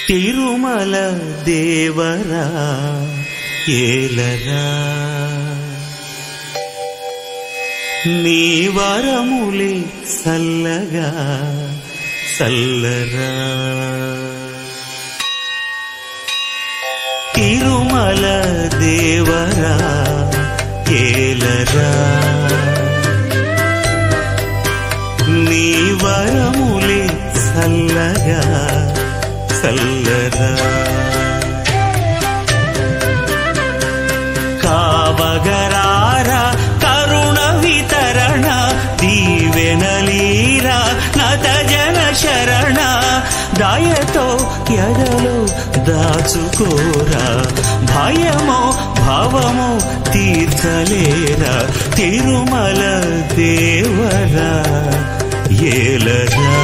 తిరుమల దేవరా ఏలరా నీ వరములే సల్లగా సల్లరా తిరుమల దేవరా ఏలరా నీ వరములే సల్లగా సల్లరా కావగరారా కరుణ వితరణ దీవెనలీరా నత జన శరణ దయతో ఎదలో దాచుకోరా భయమో భావమో తీర్చలేరా తిరుమల దేవరా ఏలరా